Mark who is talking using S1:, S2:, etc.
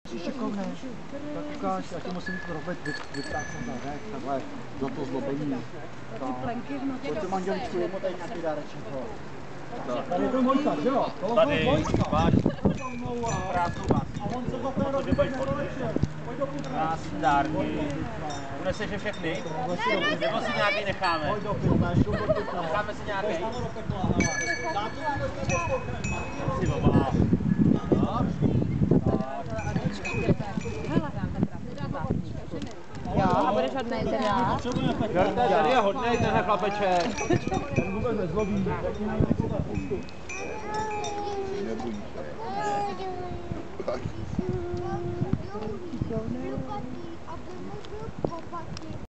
S1: Jsi šikovný, tak ukáž, já ti musím robit vyprácet zadek, takhle, za to zlobení. Pojďte manželičku, jemu tady nějaký dáreček, ho. Tady je ten Vojta, že jo?
S2: Tady, váš.
S1: A on se za ten rok vůbec nepolepšil. Pojď do půl.
S2: Krásný dárky. Uneseš je všechny? Nebo si nějaký necháme?
S1: Pojď do půl, šup do půl.
S2: Necháme si nějaký?
S1: Si baba.
S3: Jo, a budeš hodnej teda.
S2: Tady je hodnej tenhle chlapeček.
S1: Ten vůbec nezlobí.
S4: Nebudíš.